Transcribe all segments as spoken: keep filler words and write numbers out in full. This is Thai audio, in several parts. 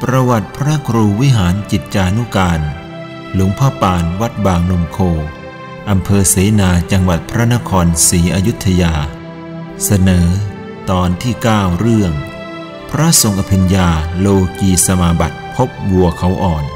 ประวัติพระครูวิหารจิตจานุการหลวงพ่อปานวัดบางนมโคอำเภอเสนาจังหวัดพระนครศรีอยุธยาเสนอตอนที่เก้าเรื่องพระทรงอภิญญาโลกีสมาบัติพบวัวเขาอ่อน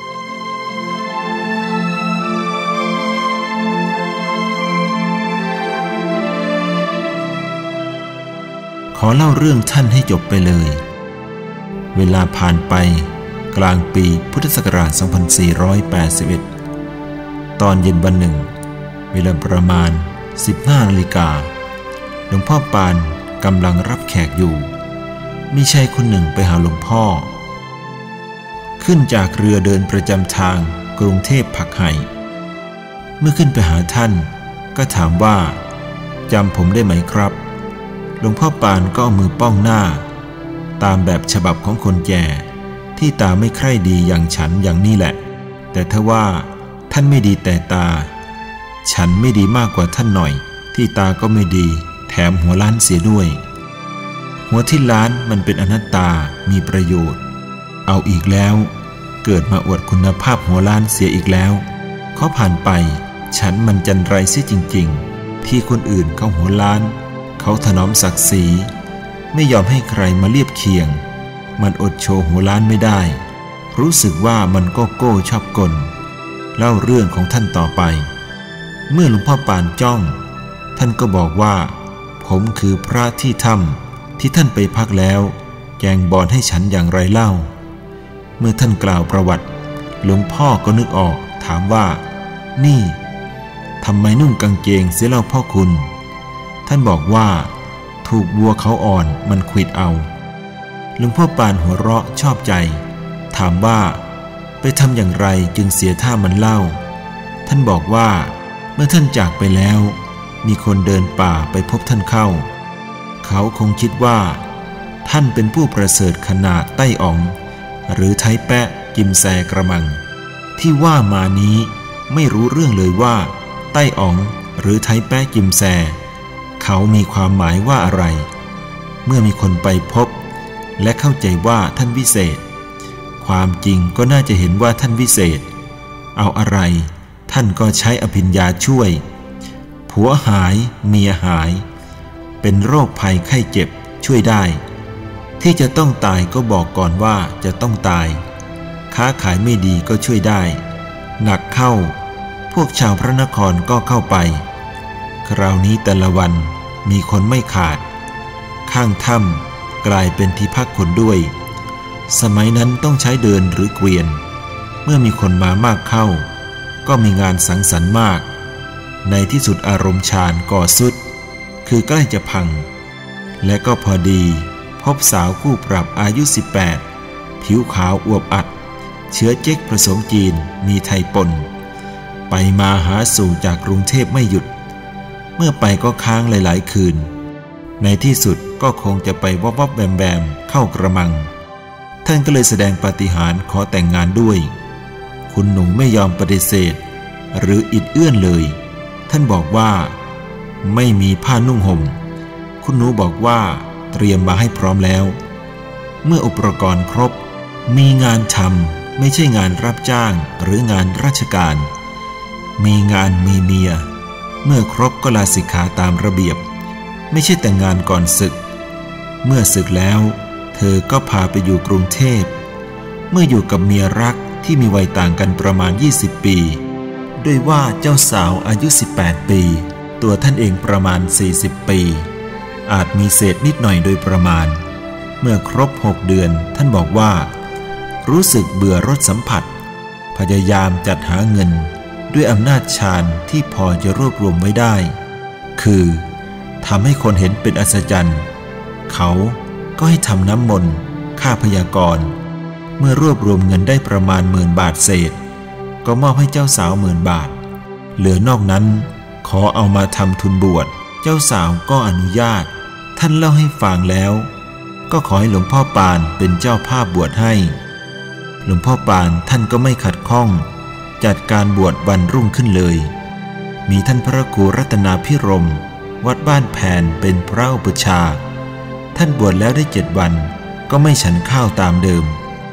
ขอเล่าเรื่องท่านให้จบไปเลยเวลาผ่านไปกลางปีพุทธศักราช สองพันสี่ร้อยแปดสิบเอ็ด ตอนเย็นวันหนึ่งเวลาประมาณ สิบห้านาฬิกาหลวงพ่อปานกำลังรับแขกอยู่มีชายคนหนึ่งไปหาหลวงพ่อขึ้นจากเรือเดินประจำทางกรุงเทพผักไห่เมื่อขึ้นไปหาท่านก็ถามว่าจำผมได้ไหมครับหลวงพ่อปานก็เอามือป้องหน้าตามแบบฉบับของคนแก่ที่ตาไม่ใคร่ดีอย่างฉันอย่างนี้แหละแต่ถ้าว่าท่านไม่ดีแต่ตาฉันไม่ดีมากกว่าท่านหน่อยที่ตาก็ไม่ดีแถมหัวล้านเสียด้วยหัวที่ล้านมันเป็นอนัตตามีประโยชน์เอาอีกแล้วเกิดมาอวดคุณภาพหัวล้านเสียอีกแล้วเขาผ่านไปฉันมันจันไรเสียจริงๆที่คนอื่นเขาหัวล้านเขาถนอมศักดิ์ศรีไม่ยอมให้ใครมาเลียบเคียงมันอดโชว์หัวล้านไม่ได้รู้สึกว่ามันก็โก้ชอบกลเล่าเรื่องของท่านต่อไปเมื่อหลวงพ่อปานจ้องท่านก็บอกว่าผมคือพระที่ถ้ำที่ท่านไปพักแล้วแจงบอนให้ฉันอย่างไรเล่าเมื่อท่านกล่าวประวัติหลวงพ่อก็นึกออกถามว่านี่ทำไมนุ่งกางเกงเสียเล่าพ่อคุณท่านบอกว่าถูกวัวเขาอ่อนมันขวิดเอาหลวงพ่อปานหัวเราะชอบใจถามว่าไปทำอย่างไรจึงเสียท่ามันเล่าท่านบอกว่าเมื่อท่านจากไปแล้วมีคนเดินป่าไปพบท่านเข้าเขาคงคิดว่าท่านเป็นผู้ประเสริฐขนาดไต้อ๋องหรือไทแปะกิมแซกระมังที่ว่ามานี้ไม่รู้เรื่องเลยว่าไต้อ๋องหรือไทแปะกิมแซเขามีความหมายว่าอะไรเมื่อมีคนไปพบและเข้าใจว่าท่านวิเศษความจริงก็น่าจะเห็นว่าท่านวิเศษเอาอะไรท่านก็ใช้อภิญญาช่วยผัวหายเมียหายเป็นโรคภัยไข้เจ็บช่วยได้ที่จะต้องตายก็บอกก่อนว่าจะต้องตายค้าขายไม่ดีก็ช่วยได้หนักเข้าพวกชาวพระนครก็เข้าไปคราวนี้แต่ละวันมีคนไม่ขาดข้างถ้ำกลายเป็นที่พักคนด้วยสมัยนั้นต้องใช้เดินหรือเกวียนเมื่อมีคนมามากเข้าก็มีงานสังสรรค์มากในที่สุดอารมณ์ฌานก่อสุดคือใกล้จะพังและก็พอดีพบสาวคู่ปรับอายุสิบแปดผิวขาวอวบอัดเชื้อเจ๊กผสมจีนมีไทยปนไปมาหาสู่จากกรุงเทพไม่หยุดเมื่อไปก็ค้างหลายๆคืนในที่สุดก็คงจะไปวับวับแบมแบมเข้ากระมังท่านก็เลยแสดงปาฏิหาริย์ขอแต่งงานด้วยคุณหนูไม่ยอมปฏิเสธหรืออิดเอื้อนเลยท่านบอกว่าไม่มีผ้านุ่งห่มคุณหนูบอกว่าเตรียมมาให้พร้อมแล้วเมื่ออุปกรณ์ครบมีงานทำไม่ใช่งานรับจ้างหรืองานราชการมีงานมีเมียเมื่อครบก็ลาสิกขาตามระเบียบไม่ใช่แต่งงานก่อนศึกเมื่อศึกแล้วเธอก็พาไปอยู่กรุงเทพเมื่ออยู่กับเมียรักที่มีวัยต่างกันประมาณยี่สิบปีด้วยว่าเจ้าสาวอายุสิบแปดปีตัวท่านเองประมาณสี่สิบปีอาจมีเศษนิดหน่อยโดยประมาณเมื่อครบหกเดือนท่านบอกว่ารู้สึกเบื่อรสสัมผัสพยายามจัดหาเงินด้วยอำนาจฌานที่พอจะรวบรวมไว้ได้คือทำให้คนเห็นเป็นอัศจรรย์เขาก็ให้ทำน้ำมนต์ค่าพยากรณ์เมื่อรวบรวมเงินได้ประมาณหมื่นบาทเศษก็มอบให้เจ้าสาวหมื่นบาทเหลือนอกนั้นขอเอามาทำทุนบวชเจ้าสาวก็อนุญาตท่านเล่าให้ฟังแล้วก็ขอให้หลวงพ่อปานเป็นเจ้าภาพบวชให้หลวงพ่อปานท่านก็ไม่ขัดข้องจัดการบวชวันรุ่งขึ้นเลยมีท่านพระครูรัตนาภิรมย์วัดบ้านแผนเป็นพระอุปัชฌาย์ท่านบวชแล้วได้เจ็ดวันก็ไม่ฉันข้าวตามเดิม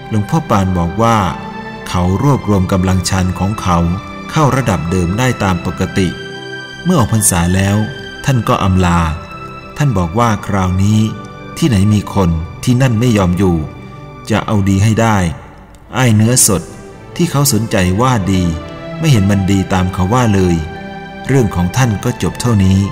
หลวงพ่อปานบอกว่าเขารวบรวมกำลังชันของเขาเข้าระดับเดิมได้ตามปกติเมื่อออกพรรษาแล้วท่านก็อำลาท่านบอกว่าคราวนี้ที่ไหนมีคนที่นั่นไม่ยอมอยู่จะเอาดีให้ได้ไอ้เนื้อสดที่เขาสนใจว่าดีไม่เห็นมันดีตามเขาว่าเลยเรื่องของท่านก็จบเท่านี้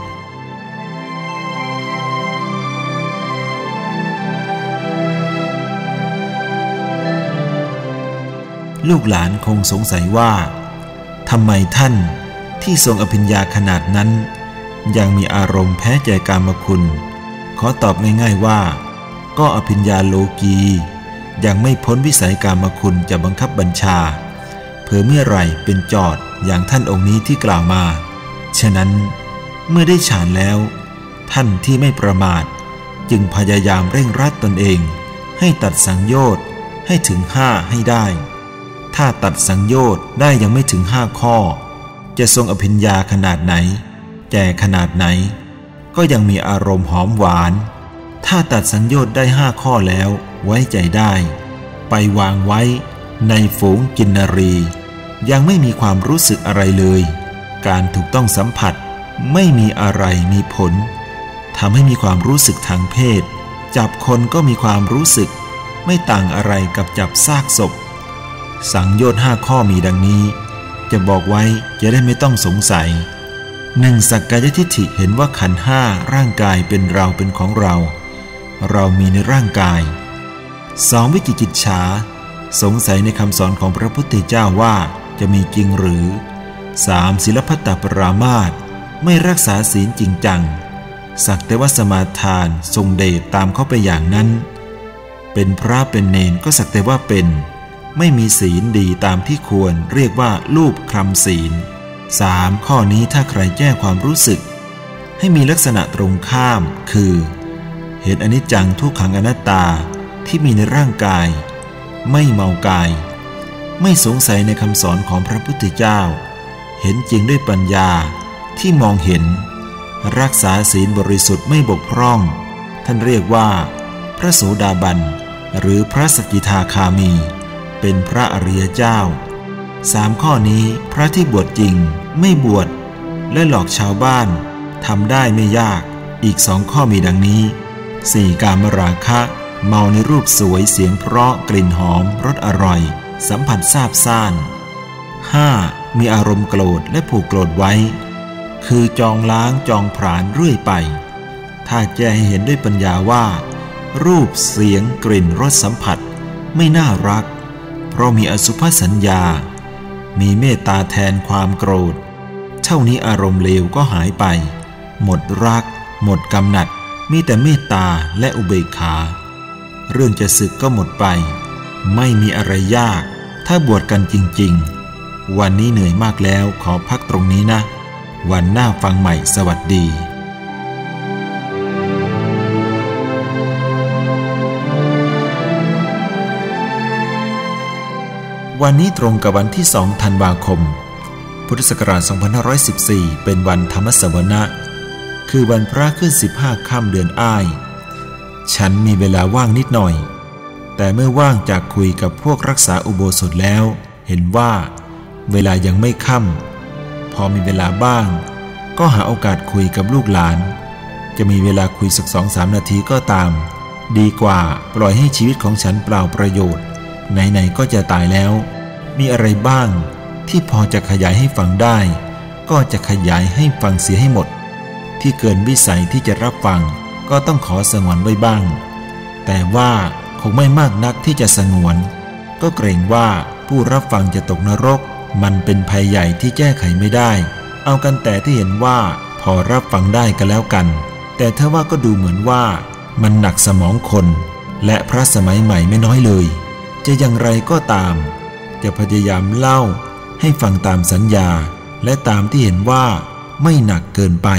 ลูกหลานคงสงสัยว่าทำไมท่านที่ทรงอภิญญาขนาดนั้นยังมีอารมณ์แพ้ใจกามคุณขอตอบง่ายๆว่าก็อภิญญาโลกียังไม่พ้นวิสัยกามคุณจะบังคับบัญชาเผื่อเมื่อไหร่เป็นจอดอย่างท่านองค์นี้ที่กล่าวมาฉะนั้นเมื่อได้ฌานแล้วท่านที่ไม่ประมาทจึงพยายามเร่งรัดตนเองให้ตัดสังโยชน์ให้ถึงห้าให้ได้ถ้าตัดสังโยชน์ได้ยังไม่ถึงห้าข้อจะทรงอภิญญาขนาดไหนแก่ขนาดไหนก็ยังมีอารมณ์หอมหวานถ้าตัดสังโยชน์ได้ห้าข้อแล้วไว้ใจได้ไปวางไว้ในฝูงกินนรียังไม่มีความรู้สึกอะไรเลยการถูกต้องสัมผัสไม่มีอะไรมีผลทำให้มีความรู้สึกทางเพศจับคนก็มีความรู้สึกไม่ต่างอะไรกับจับซากศพสังโยชน์ห้าข้อมีดังนี้จะบอกไว้จะได้ไม่ต้องสงสัยหนึ่งสักกายทิฏฐิเห็นว่าขันธ์ห้าร่างกายเป็นเราเป็นของเราเรามีในร่างกายสองวิจิกิจฉาสงสัยในคำสอนของพระพุทธเจ้าว่าจะมีจริงหรือสามศีลพัตตปรามาสไม่รักษาศีลจริงจังสักแต่ว่าสมาทานทรงเดชตามเข้าไปอย่างนั้นเป็นพระเป็นเนนก็สักแต่ว่าเป็นไม่มีศีลดีตามที่ควรเรียกว่ารูปคลำศีลสามข้อนี้ถ้าใครแก้ความรู้สึกให้มีลักษณะตรงข้ามคือเห็นอนิจจังทุกขังอนัตตาที่มีในร่างกายไม่เมากายไม่สงสัยในคำสอนของพระพุทธเจ้าเห็นจริงด้วยปัญญาที่มองเห็นรักษาศีลบริสุทธิ์ไม่บกพร่องท่านเรียกว่าพระโสดาบันหรือพระสกิทาคามีเป็นพระอริยเจ้าสามข้อนี้พระที่บวชจริงไม่บวชและหลอกชาวบ้านทำได้ไม่ยากอีกสองข้อมีดังนี้สี่กามราคะเมาในรูปสวยเสียงเพราะกลิ่นหอมรสอร่อยสัมผัสซาบซ่านห้ามีอารมณ์โกรธและผูกโกรธไว้คือจองล้างจองผลาญเรื่อยไปถ้าแจ้ให้เห็นด้วยปัญญาว่ารูปเสียงกลิ่นรสสัมผัสไม่น่ารักเพราะมีอสุภสัญญามีเมตตาแทนความโกรธเท่านี้อารมณ์เลวก็หายไปหมดรักหมดกำหนัดมีแต่เมตตาและอุเบกขาเรื่องจะสึกก็หมดไปไม่มีอะไรยากถ้าบวชกันจริงๆวันนี้เหนื่อยมากแล้วขอพักตรงนี้นะวันหน้าฟังใหม่สวัสดีวันนี้ตรงกับวันที่สองธันวาคมพุทธศักราชสองพันห้าร้อยสิบสี่เป็นวันธรรมสวนะคือวันพระขึ้นสิบห้าค่ำเดือนอ้ายฉันมีเวลาว่างนิดหน่อยแต่เมื่อว่างจากคุยกับพวกรักษาอุโบสถแล้วเห็นว่าเวลายังไม่ค่ำพอมีเวลาบ้างก็หาโอกาสคุยกับลูกหลานจะมีเวลาคุยสักสองสามนาทีก็ตามดีกว่าปล่อยให้ชีวิตของฉันเปล่าประโยชน์ไหนๆก็จะตายแล้วมีอะไรบ้างที่พอจะขยายให้ฟังได้ก็จะขยายให้ฟังเสียให้หมดที่เกินวิสัยที่จะรับฟังก็ต้องขอสงวนไว้บ้างแต่ว่าคงไม่มากนักที่จะสงวนก็เกรงว่าผู้รับฟังจะตกนรกมันเป็นภัยใหญ่ที่แก้ไขไม่ได้เอากันแต่ที่เห็นว่าพอรับฟังได้ก็แล้วกันแต่ถ้าว่าก็ดูเหมือนว่ามันหนักสมองคนและพระสมัยใหม่ไม่น้อยเลยจะอย่างไรก็ตามจะพยายามเล่าให้ฟังตามสัญญาและตามที่เห็นว่าไม่หนักเกินไป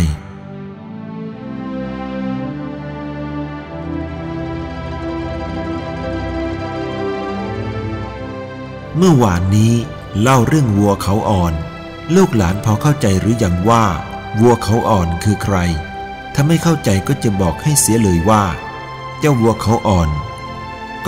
เมื่อวานนี้เล่าเรื่องวัวเขาอ่อนลูกหลานพอเข้าใจหรือยังว่าวัวเขาอ่อนคือใครถ้าไม่เข้าใจก็จะบอกให้เสียเลยว่าเจ้าวัวเขาอ่อนก็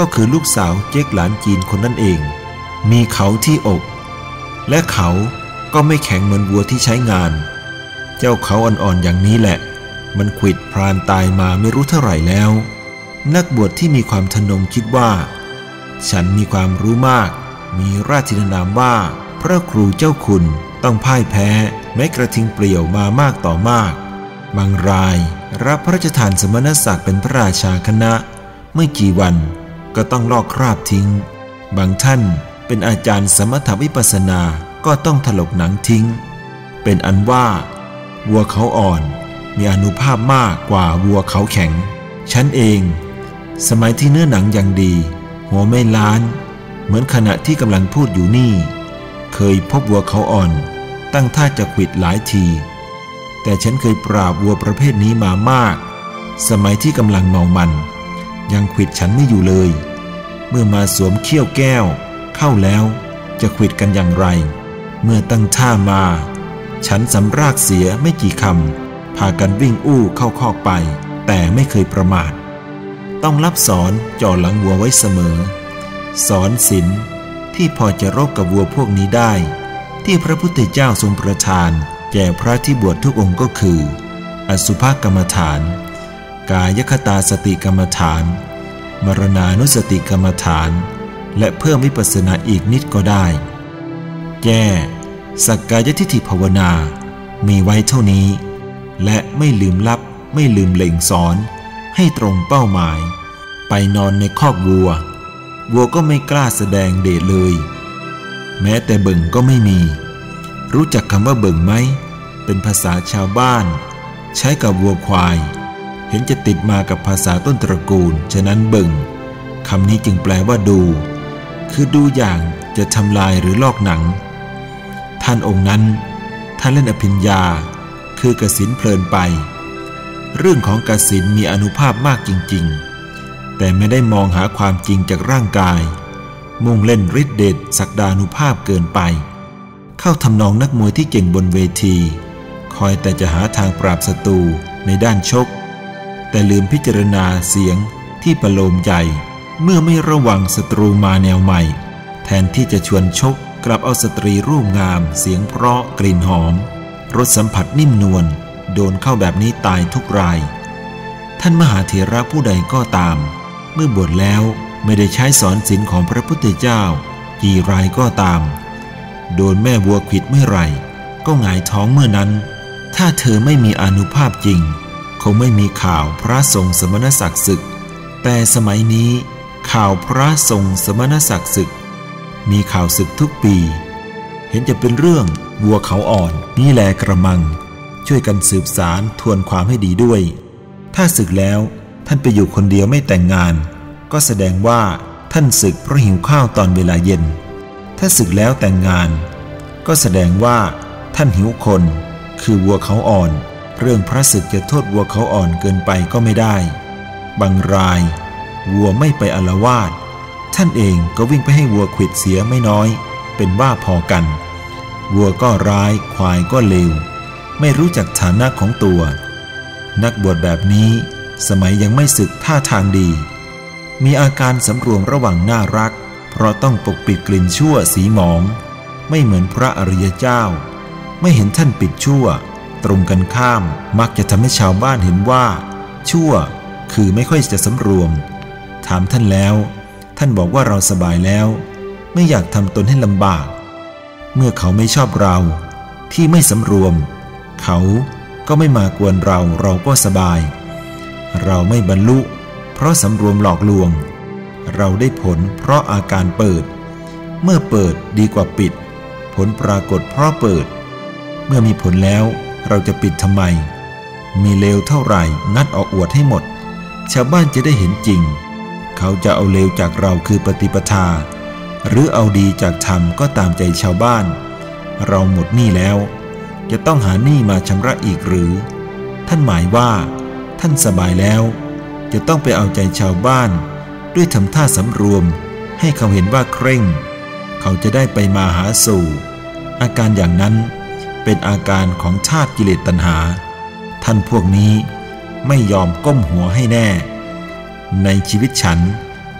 ก็คือลูกสาวเจ๊กหลานจีนคนนั่นเองมีเขาที่อกและเขาก็ไม่แข็งเหมือนวัวที่ใช้งานเจ้าเขาอ่อนๆอย่างนี้แหละมันขวิดพรานตายมาไม่รู้เท่าไหร่แล้วนักบวชที่มีความทะนงคิดว่าฉันมีความรู้มากมีราชนามว่าพระครูเจ้าคุณต้องพ่ายแพ้แม้กระทิงเปลี่ยวมามากต่อมากบางรายรับพระราชทานสมณศักดิ์เป็นพระราชาคณะเมื่อกี่วันก็ต้องลอกคราบทิ้งบางท่านเป็นอาจารย์สมถวิปัสสนาก็ต้องถลกหนังทิ้งเป็นอันว่าวัวเขาอ่อนมีอานุภาพมากกว่าวัวเขาแข็งฉันเองสมัยที่เนื้อหนังยังดีหัวไม่ล้านเหมือนขณะที่กำลังพูดอยู่นี่เคยพบวัวเขาอ่อนตั้งท่าจะขวิดหลายทีแต่ฉันเคยปราบวัวประเภทนี้มามากสมัยที่กำลังเมามันยังขวิดฉันไม่อยู่เลยเมื่อมาสวมเขี้ยวแก้วเข้าแล้วจะขวิดกันอย่างไรเมื่อตั้งท่ามาฉันสำรากเสียไม่กี่คำพากันวิ่งอู้เข้าคอกไปแต่ไม่เคยประมาทต้องรับสอนจ่อหลังวัวไว้เสมอสอนศีลที่พอจะรบกับวัวพวกนี้ได้ที่พระพุทธเจ้าทรงประทานแก่พระที่บวชทุกองค์ก็คืออสุภกรรมฐานกายคตาสติกรรมฐานมรณานุสติกรรมฐานและเพิ่มวิปัสสนาอีกนิดก็ได้แก้สักกายทิฏฐิภาวนามีไว้เท่านี้และไม่ลืมลับไม่ลืมเล็งสอนให้ตรงเป้าหมายไปนอนในคอกวัววัวก็ไม่กล้าแสดงเดชเลยแม้แต่เบิ่งก็ไม่มีรู้จักคำว่าเบิ่งไหมเป็นภาษาชาวบ้านใช้กับวัวควายเห็นจะติดมากับภาษาต้นตระกูลฉะนั้นเบิ่งคำนี้จึงแปลว่าดูคือดูอย่างจะทำลายหรือลอกหนังท่านองค์นั้นท่านเล่นอภิญญาคือกสิณเพลินไปเรื่องของกสิณมีอานุภาพมากจริงๆแต่ไม่ได้มองหาความจริงจากร่างกายมุ่งเล่นฤทธิ์เดชศักดานุภาพเกินไปเข้าทำนองนักมวยที่เก่งบนเวทีคอยแต่จะหาทางปราบศัตรูในด้านชกแต่ลืมพิจารณาเสียงที่ประโลมใจเมื่อไม่ระวังศัตรูมาแนวใหม่แทนที่จะชวนชกกลับเอาสตรีรูปงามเสียงเพราะกลิ่นหอมรสสัมผัสนิ่มนวลโดนเข้าแบบนี้ตายทุกรายท่านมหาเถระผู้ใดก็ตามเมื่อบวชแล้วไม่ได้ใช้สอนศีลของพระพุทธเจ้ากี่รายก็ตามโดนแม่วัวขวิดเมื่อไหร่ก็หงายท้องเมื่อนั้นถ้าเธอไม่มีอานุภาพจริงคงไม่มีข่าวพระทรงสมณศักดิ์ศึกแต่สมัยนี้ข่าวพระทรงสมณศักดิ์ศึกมีข่าวศึกทุกปีเห็นจะเป็นเรื่องวัวเขาอ่อนนี่แลกระมังช่วยกันสืบสารทวนความให้ดีด้วยถ้าศึกแล้วท่านไปอยู่คนเดียวไม่แต่งงานก็แสดงว่าท่านศึกเพราะหิวข้าวตอนเวลาเย็นถ้าศึกแล้วแต่งงานก็แสดงว่าท่านหิวคนคือวัวเขาอ่อนเรื่องพระศึกจะโทษวัวเขาอ่อนเกินไปก็ไม่ได้บางรายวัวไม่ไปอาละวาดท่านเองก็วิ่งไปให้วัวขวิดเสียไม่น้อยเป็นว่าพอกันวัวก็ร้ายควายก็เลวไม่รู้จักฐานะของตัวนักบวชแบบนี้สมัยยังไม่ศึกท่าทางดีมีอาการสำรวมระหว่างน่ารักเพราะต้องปกปิดกลิ่นชั่วสีหมองไม่เหมือนพระอริยเจ้าไม่เห็นท่านปิดชั่วตรงกันข้ามมักจะทำให้ชาวบ้านเห็นว่าชั่วคือไม่ค่อยจะสำรวมถามท่านแล้วท่านบอกว่าเราสบายแล้วไม่อยากทำตนให้ลำบากเมื่อเขาไม่ชอบเราที่ไม่สำรวมเขาก็ไม่มากวนเราเราก็สบายเราไม่บรรลุเพราะสำรวมหลอกลวงเราได้ผลเพราะอาการเปิดเมื่อเปิดดีกว่าปิดผลปรากฏเพราะเปิดเมื่อมีผลแล้วเราจะปิดทำไมมีเลวเท่าไหร่งัดออกอวดให้หมดชาวบ้านจะได้เห็นจริงเขาจะเอาเลวจากเราคือปฏิปทาหรือเอาดีจากธรรมก็ตามใจชาวบ้านเราหมดหนี้แล้วจะต้องหาหนี้มาชำระอีกหรือท่านหมายว่าท่านสบายแล้วจะต้องไปเอาใจชาวบ้านด้วยทำท่าสำรวมให้เขาเห็นว่าเคร่งเขาจะได้ไปมาหาสู่อาการอย่างนั้นเป็นอาการของชาติกิเลสตัณหาท่านพวกนี้ไม่ยอมก้มหัวให้แน่ในชีวิตฉัน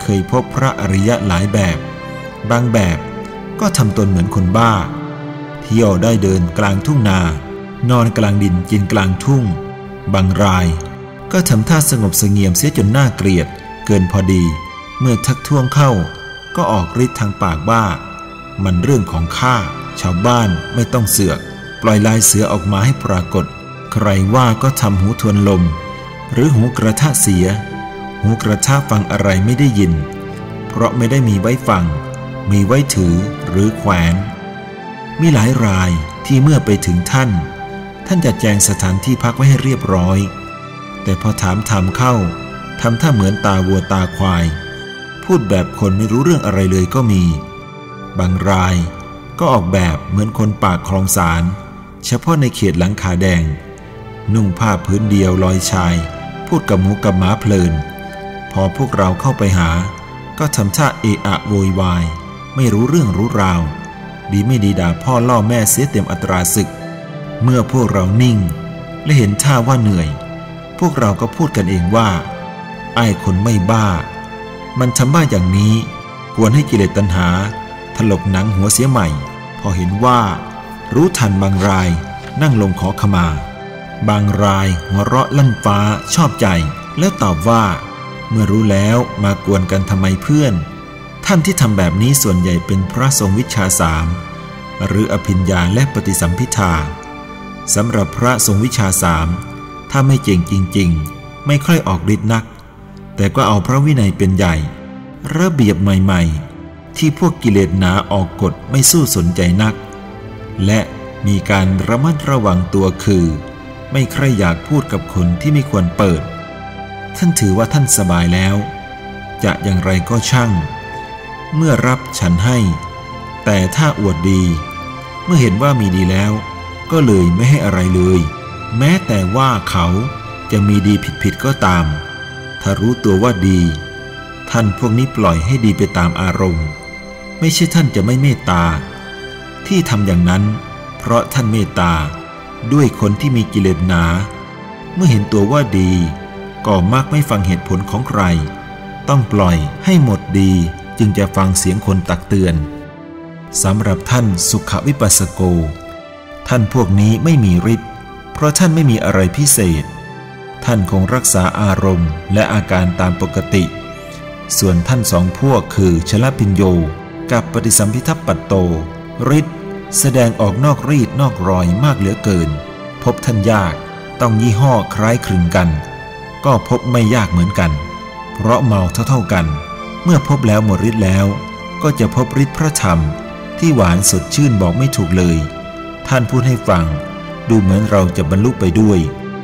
เคยพบพระอริยะหลายแบบบางแบบก็ทำตนเหมือนคนบ้าเที่ยวได้เดินกลางทุ่งนานอนกลางดินกินกลางทุ่งบางรายก็ทำท่าสงบเสงี่ยมเสียจนน่าเกลียดเกินพอดีเมื่อทักท้วงเข้าก็ออกฤทธิ์ทางปากว่ามันเรื่องของข้าชาวบ้านไม่ต้องเสือกปล่อยลายเสือออกมาให้ปรากฏใครว่าก็ทำหูทวนลมหรือหูกระทะเสียหูกระทะฟังอะไรไม่ได้ยินเพราะไม่ได้มีไว้ฟังมีไว้ถือหรือแขวนมีหลายรายที่เมื่อไปถึงท่านท่านจะแจงสถานที่พักไว้ให้เรียบร้อยแต่พอถามถามเข้าทำท่าเหมือนตาวัวตาควายพูดแบบคนไม่รู้เรื่องอะไรเลยก็มีบางรายก็ออกแบบเหมือนคนปากคลองสารเฉพาะในเขตหลังคาแดงนุ่งผ้าพื้นเดียวลอยชายพูดกับหมูกับหมาเพลินพอพวกเราเข้าไปหาก็ทำท่าเอะอะโวยวายไม่รู้เรื่องรู้ราวดีไม่ดีด่าพ่อล่อแม่เสียเต็มอัตราศึกเมื่อพวกเรานิ่งและเห็นท่าว่าเหนื่อยพวกเราก็พูดกันเองว่าไอ้คนไม่บ้ามันทำบ้าอย่างนี้กวนให้กิเลสตัณหาถลกหนังหัวเสียใหม่พอเห็นว่ารู้ทันบางรายนั่งลงขอขมาบางรายหัวเราะลั่นฟ้าชอบใจแล้วตอบว่าเมื่อรู้แล้วมากวนกันทำไมเพื่อนท่านที่ทำแบบนี้ส่วนใหญ่เป็นพระทรงวิชาสามหรืออภิญญาและปฏิสัมภิทาสำหรับพระทรงวิชาสามถ้าไม่เก่งจริงๆไม่ค่อยออกฤทธิ์นักแต่ก็เอาพระวินัยเป็นใหญ่ระเบียบใหม่ๆที่พวกกิเลสหนาออกกฎไม่สู้สนใจนักและมีการระมัดระวังตัวคือไม่ใครอยากพูดกับคนที่ไม่ควรเปิดท่านถือว่าท่านสบายแล้วจะอย่างไรก็ช่างเมื่อรับฉันให้แต่ถ้าอวดดีเมื่อเห็นว่ามีดีแล้วก็เลยไม่ให้อะไรเลยแม้แต่ว่าเขาจะมีดีผิดๆก็ตามถ้ารู้ตัวว่าดีท่านพวกนี้ปล่อยให้ดีไปตามอารมณ์ไม่ใช่ท่านจะไม่เมตตาที่ทำอย่างนั้นเพราะท่านเมตตาด้วยคนที่มีกิเลสหนาเมื่อเห็นตัวว่าดีก็มักไม่ฟังเหตุผลของใครต้องปล่อยให้หมดดีจึงจะฟังเสียงคนตักเตือนสำหรับท่านสุขวิปัสสโกท่านพวกนี้ไม่มีฤทธิ์เพราะท่านไม่มีอะไรพิเศษท่านคงรักษาอารมณ์และอาการตามปกติส่วนท่านสองพวกคือชลปิญโยกับปฏิสัมภิทัปปัตโตฤทธิ์แสดงออกนอกรีดนอกรอยมากเหลือเกินพบท่านยากต้องยี่ห้อคล้ายคลึงกันก็พบไม่ยากเหมือนกันเพราะเมาเท่าๆกันเมื่อพบแล้วหมดฤทธิ์แล้วก็จะพบฤทธิ์พระธรรมที่หวานสดชื่นบอกไม่ถูกเลยท่านพูดให้ฟังดูเหมือนเราจะบรรลุไปด้วย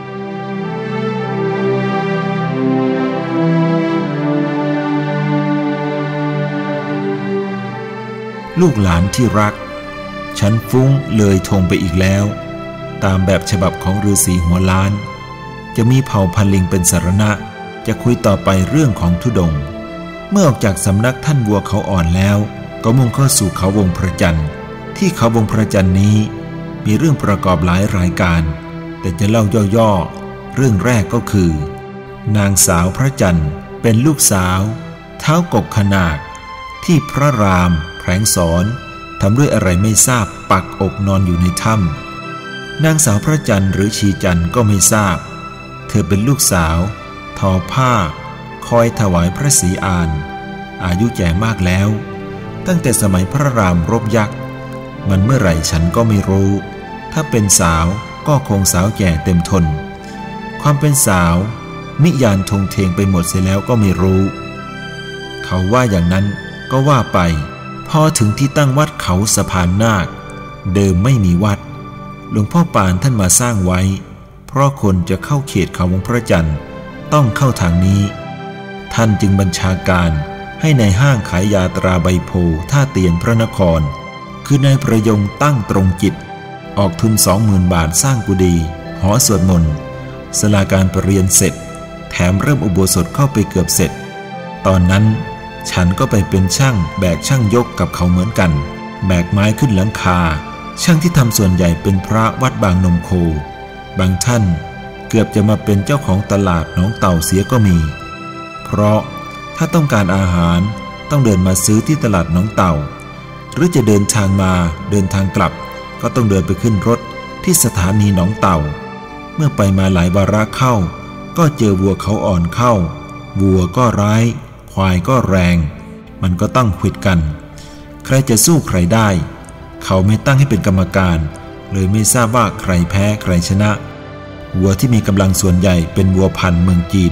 ลูกหลานที่รักฉันฟุ้งเลยทงไปอีกแล้วตามแบบฉบับของฤาษีหัวล้านจะมีเผ่าพันลิงเป็นสารณะจะคุยต่อไปเรื่องของธุดงค์เมื่อออกจากสำนักท่านวัวเขาอ่อนแล้วก็มุ่งเข้าสู่เขาวงพระจันทร์ที่เขาวงพระจันทร์นี้มีเรื่องประกอบหลายรายการแต่จะเล่าย่อๆเรื่องแรกก็คือนางสาวพระจันทร์เป็นลูกสาวเท้ากกขนาดที่พระรามแผลงสอนทำด้วยอะไรไม่ทราบปักอกนอนอยู่ในถ้ำนางสาวพระจันทร์หรือชีจันทร์ก็ไม่ทราบเธอเป็นลูกสาวทอผ้าคอยถวายพระศรีอานอายุแก่มากแล้วตั้งแต่สมัยพระรามรบยักษ์มันเมื่อไหร่ฉันก็ไม่รู้ถ้าเป็นสาวก็คงสาวแก่เต็มทนความเป็นสาวนิยานทงเทงไปหมดเสียแล้วก็ไม่รู้เขาว่าอย่างนั้นก็ว่าไปพอถึงที่ตั้งวัดเขาสะพานนาคเดิมไม่มีวัดหลวงพ่อปานท่านมาสร้างไว้เพราะคนจะเข้าเขตเขาวงพระจันทร์ต้องเข้าทางนี้ท่านจึงบัญชาการให้ในห้างขายยาตราใบโพท่าเตียนพระนครคือนายประยงตั้งตรงจิตออกทุนสองหมื่นบาทสร้างกุฏิหอสวดมนต์ศาลาการประเรียนเสร็จแถมเริ่มอุโบสถเข้าไปเกือบเสร็จตอนนั้นฉันก็ไปเป็นช่างแบกช่างยกกับเขาเหมือนกันแบกไม้ขึ้นหลังคาช่างที่ทำส่วนใหญ่เป็นพระวัดบางนมโคบางท่านเกือบจะมาเป็นเจ้าของตลาดหนองเต่าเสียก็มีเพราะถ้าต้องการอาหารต้องเดินมาซื้อที่ตลาดหนองเต่าหรือจะเดินทางมาเดินทางกลับก็ต้องเดินไปขึ้นรถที่สถานีหนองเต่าเมื่อไปมาหลายวาระเข้าก็เจอวัวเขาอ่อนเข้าวัวก็ร้ายควายก็แรงมันก็ต้องขวิดกันใครจะสู้ใครได้เขาไม่ตั้งให้เป็นกรรมการเลยไม่ทราบว่าใครแพ้ใครชนะวัวที่มีกำลังส่วนใหญ่เป็นวัวพันธุ์เมืองจีน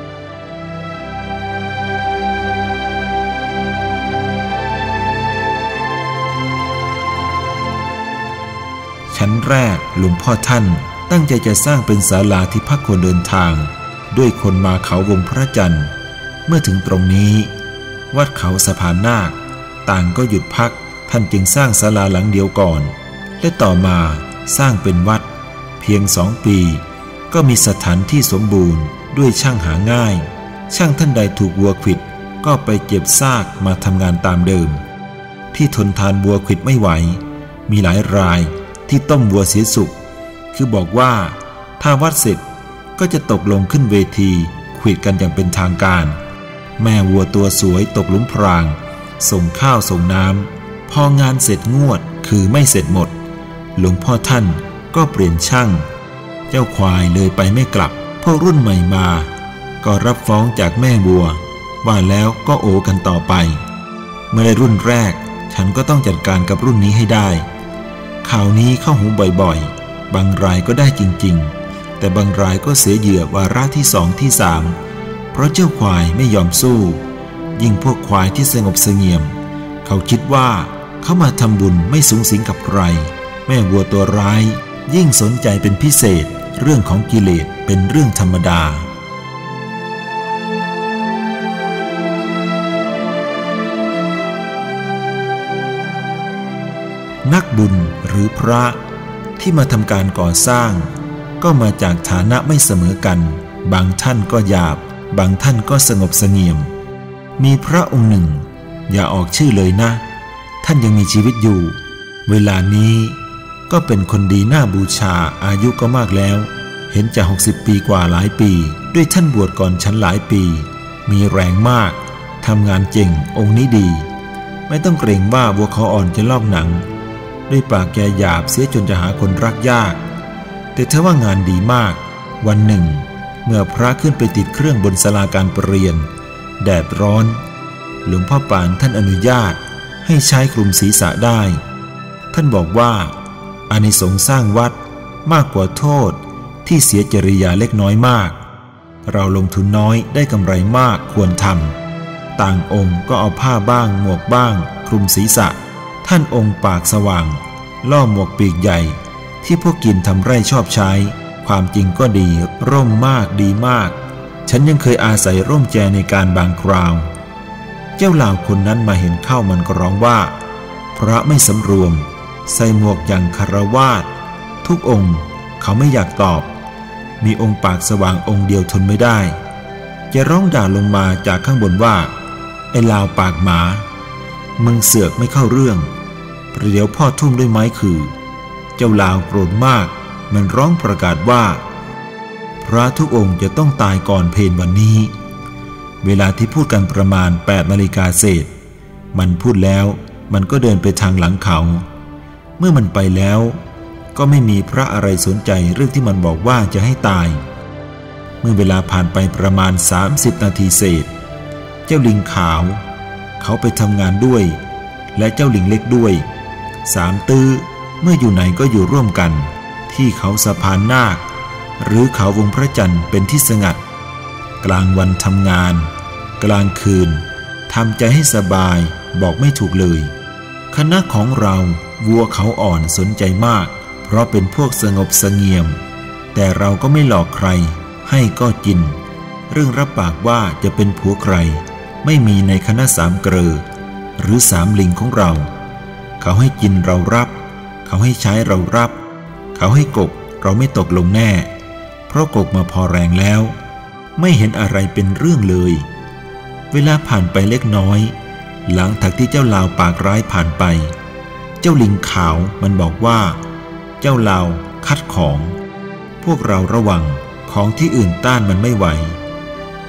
ชั้นแรกหลวงพ่อท่านตั้งใจจะสร้างเป็นศาลาที่พักคนเดินทางด้วยคนมาเขาวงพระจันทร์เมื่อถึงตรงนี้วัดเขาสะพานนาคต่างก็หยุดพักท่านจึงสร้างศาลาหลังเดียวก่อนและต่อมาสร้างเป็นวัดเพียงสองปีก็มีสถานที่สมบูรณ์ด้วยช่างหาง่ายช่างท่านใดถูกวัวขวิดก็ไปเจ็บซากมาทำงานตามเดิมที่ทนทานวัวขวิดไม่ไหวมีหลายรายที่ต้มวัวเสียสุกคือบอกว่าถ้าวัดเสร็จก็จะตกลงขึ้นเวทีขวิดกันอย่างเป็นทางการแม่วัวตัวสวยตกหลุมพรางส่งข้าวส่งน้ำพองานเสร็จงวดคือไม่เสร็จหมดหลวงพ่อท่านก็เปลี่ยนช่างเจ้าควายเลยไปไม่กลับพวกรุ่นใหม่มาก็รับฟ้องจากแม่วัวว่าแล้วก็โอกันต่อไปเมื่อได้รุ่นแรกฉันก็ต้องจัดการกับรุ่นนี้ให้ได้ข่าวนี้เข้าหูบ่อยๆบางรายก็ได้จริงๆแต่บางรายก็เสียเหยื่อวาระที่สองที่สามเพราะเจ้าควายไม่ยอมสู้ยิ่งพวกควายที่สงบเสงี่ยมเขาคิดว่าเขามาทำบุญไม่สูงสิงกับใครแม่วัวตัวร้ายยิ่งสนใจเป็นพิเศษเรื่องของกิเลสเป็นเรื่องธรรมดานักบุญหรือพระที่มาทำการก่อสร้างก็มาจากฐานะไม่เสมอกันบางท่านก็หยาบบางท่านก็สงบเสงี่ยมมีพระองค์หนึ่งอย่าออกชื่อเลยนะท่านยังมีชีวิตอยู่เวลานี้ก็เป็นคนดีน่าบูชาอายุก็มากแล้วเห็นจะหกสิบปีกว่าหลายปีด้วยท่านบวชก่อนฉันหลายปีมีแรงมากทำงานเจ๋งองค์นี้ดีไม่ต้องเกรงว่าวัวเขาอ่อนจะลอกหนังด้วยปากแกหยาบเสียจนจะหาคนรักยากแต่ถ้าว่างานดีมากวันหนึ่งเมื่อพระขึ้นไปติดเครื่องบนศาลาการประเรียนแดดร้อนหลวงพ่อปานท่านอนุญาตให้ใช้คลุมศีรษะได้ท่านบอกว่าอานิสงส์สร้างวัดมากกว่าโทษที่เสียจริยาเล็กน้อยมากเราลงทุนน้อยได้กำไรมากควรทำต่างองค์ก็เอาผ้าบ้างหมวกบ้างคลุมศีรษะท่านองค์ปากสว่างล่อหมวกปีกใหญ่ที่พวกกินทำไร่ชอบใช้ความจริงก็ดีร่มมากดีมากฉันยังเคยอาศัยร่มแจในการบางคราวเจ้าเหล่าคนนั้นมาเห็นเข้ามันก็ร้องว่าพระไม่สำรวมใส่หมวกอย่างคฤหัสถ์ทุกองค์เขาไม่อยากตอบมีองค์ปากสว่างองค์เดียวทนไม่ได้จะร้องด่าลงมาจากข้างบนว่าไอ้ลาวปากหมามึงเสือกไม่เข้าเรื่องประเดี๋ยวพ่อทุ่มด้วยไม้คือเจ้าลาวโกรธมากมันร้องประกาศว่าพระทุกองค์จะต้องตายก่อนเพลวันนี้เวลาที่พูดกันประมาณแปดนาฬิกาเศษมันพูดแล้วมันก็เดินไปทางหลังเขาเมื่อมันไปแล้วก็ไม่มีพระอะไรสนใจเรื่องที่มันบอกว่าจะให้ตายเมื่อเวลาผ่านไปประมาณสามสิบนาทีเศษเจ้าลิงขาวเขาไปทำงานด้วยและเจ้าลิงเล็กด้วยสามตื้อเมื่ออยู่ไหนก็อยู่ร่วมกันที่เขาสะพานนาคหรือเขาวงพระจันทร์เป็นที่สงัดกลางวันทำงานกลางคืนทำใจให้สบายบอกไม่ถูกเลยคณะของเราวัวเขาอ่อนสนใจมากเพราะเป็นพวกสงบเสงี่ยมแต่เราก็ไม่หลอกใครให้ก็กินเรื่องรับปากว่าจะเป็นผัวใครไม่มีในคณะสามเกลอหรือสามลิงของเราเขาให้กินเรารับเขาให้ใช้เรารับเขาให้กบเราไม่ตกลงแน่เพราะกบมาพอแรงแล้วไม่เห็นอะไรเป็นเรื่องเลยเวลาผ่านไปเล็กน้อยหลังจากที่เจ้าลาวปากร้ายผ่านไปเจ้าลิงขาวมันบอกว่าเจ้าลาวคัดของพวกเราระวังของที่อื่นต้านมันไม่ไหว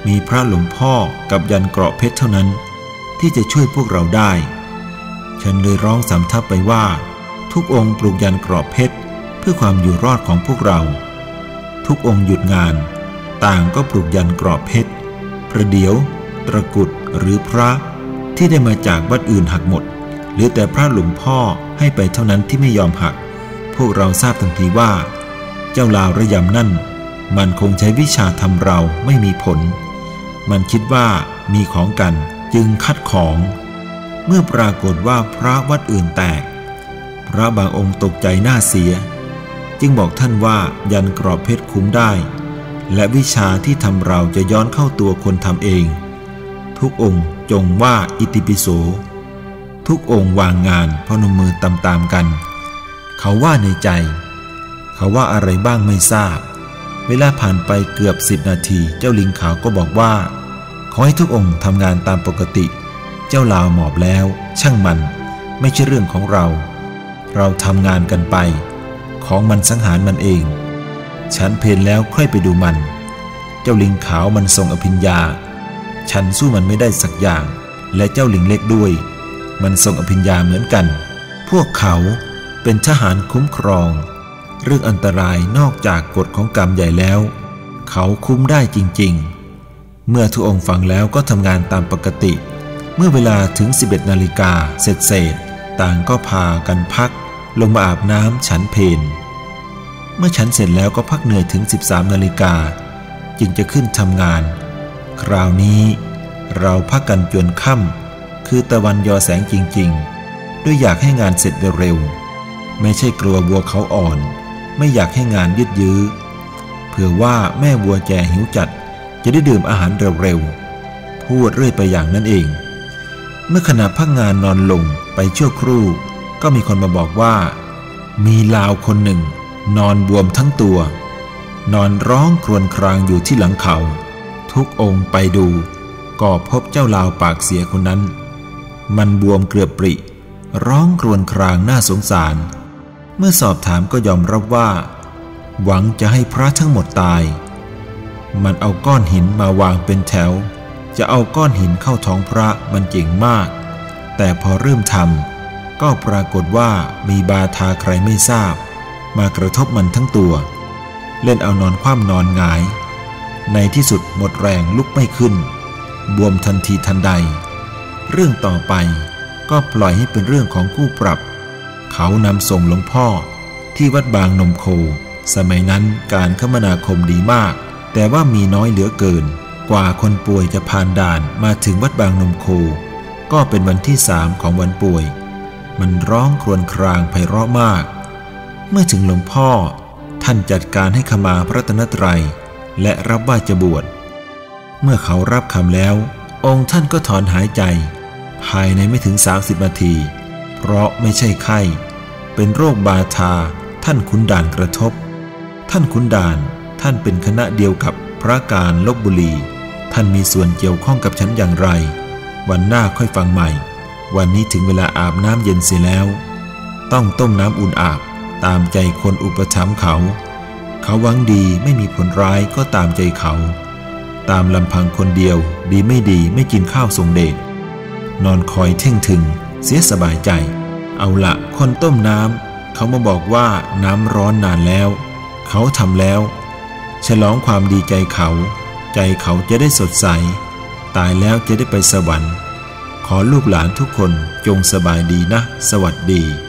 มีพระหลวงพ่อกับยันเกราะเพชรเท่านั้นที่จะช่วยพวกเราได้ฉันเลยร้องสำทับไปว่าทุกองค์ปลูกยันเกราะเพชรเพื่อความอยู่รอดของพวกเราทุกองค์หยุดงานต่างก็ปลูกยันเกราะเพชรประเดี๋ยวตะกุดหรือพระที่ได้มาจากวัดอื่นหักหมดเหลือแต่พระหลวงพ่อให้ไปเท่านั้นที่ไม่ยอมหักพวกเราทราบทันทีว่าเจ้าลาวระยำนั่นมันคงใช้วิชาทำเราไม่มีผลมันคิดว่ามีของกันจึงคัดของเมื่อปรากฏว่าพระวัดอื่นแตกพระบางองค์ตกใจหน้าเสียจึงบอกท่านว่ายันเกราะเพชรคุ้มได้และวิชาที่ทำเราจะย้อนเข้าตัวคนทำเองทุกองค์จงว่าอิติปิโสทุกองค์วางงานพนมมือตามๆกันเขาว่าในใจเขาว่าอะไรบ้างไม่ทราบเวลาผ่านไปเกือบสิบนาทีเจ้าลิงขาวก็บอกว่าขอให้ทุกองค์ทำงานตามปกติเจ้าลาวหมอบแล้วช่างมันไม่ใช่เรื่องของเราเราทำงานกันไปของมันสังหารมันเองฉันเพลแล้วค่อยไปดูมันเจ้าลิงขาวมันทรงอภิญญาฉันสู้มันไม่ได้สักอย่างและเจ้าลิงเล็กด้วยมันทรงอภิญญาเหมือนกันพวกเขาเป็นทหารคุ้มครองเรื่องอันตรายนอกจากกฎของกรรมใหญ่แล้วเขาคุ้มได้จริงๆเมื่อทุกองค์ฟังแล้วก็ทำงานตามปกติเมื่อเวลาถึงสิบเอ็ดนาฬิกาเสร็จเสร็จต่างก็พากันพักลงมาอาบน้ำฉันเพลเมื่อฉันเสร็จแล้วก็พักเหนื่อยถึงสิบสามนาฬิกาจึงจะขึ้นทำงานคราวนี้เราพักกันจนค่ำคือตะวันยอแสงจริงๆด้วยอยากให้งานเสร็จเร็วๆไม่ใช่กลัววัวเขาอ่อนไม่อยากให้งานยืดยื้อเผื่อว่าแม่วัวแก่หิวจัดจะได้ดื่มอาหารเร็วๆพูดเรื่อยไปอย่างนั้นเองเมื่อขณะพักงานนอนลงไปชั่วครู่ก็มีคนมาบอกว่ามีลาวคนหนึ่งนอนบวมทั้งตัวนอนร้องครวญครางอยู่ที่หลังเขาทุกองค์ไปดูก็พบเจ้าลาวปากเสียคนนั้นมันบวมเกลือบปริร้องครวญครางน่าสงสารเมื่อสอบถามก็ยอมรับว่าหวังจะให้พระทั้งหมดตายมันเอาก้อนหินมาวางเป็นแถวจะเอาก้อนหินเข้าท้องพระมันเจ๋งมากแต่พอเริ่มทำก็ปรากฏว่ามีบาทาใครไม่ทราบมากระทบมันทั้งตัวเล่นเอานอนคว่ำนอนหงายในที่สุดหมดแรงลุกไม่ขึ้นบวมทันทีทันใดเรื่องต่อไปก็ปล่อยให้เป็นเรื่องของคู่ปรับเขานำส่งหลวงพ่อที่วัดบางนมโคสมัยนั้นการคมนาคมดีมากแต่ว่ามีน้อยเหลือเกินกว่าคนป่วยจะผ่านด่านมาถึงวัดบางนมโคก็เป็นวันที่สามของวันป่วยมันร้องครวญครางไพเราะมากเมื่อถึงหลวงพ่อท่านจัดการให้ขมาพระรัตนตรัยและรับว่าจะบวชเมื่อเขารับคำแล้วองค์ท่านก็ถอนหายใจภายในไม่ถึงสามสิบนาทีเพราะไม่ใช่ไข้เป็นโรคบาทาท่านขุนด่านกระทบท่านขุนด่านท่านเป็นคณะเดียวกับพระการลพบุรีท่านมีส่วนเกี่ยวข้องกับฉันอย่างไรวันหน้าค่อยฟังใหม่วันนี้ถึงเวลาอาบน้ำเย็นเสียแล้วต้องต้มน้ำอุ่นอาบตามใจคนอุปถัมภ์เขาเขาหวังดีไม่มีผลร้ายก็ตามใจเขาตามลำพังคนเดียวดีไม่ดีไม่กินข้าวทรงเดชนอนคอยเท่งถึงเสียสบายใจเอาละคนต้มน้ำเขามาบอกว่าน้ำร้อนนานแล้วเขาทำแล้วฉลองความดีใจเขาใจเขาจะได้สดใสตายแล้วจะได้ไปสวรรค์ขอลูกหลานทุกคนจงสบายดีนะสวัสดี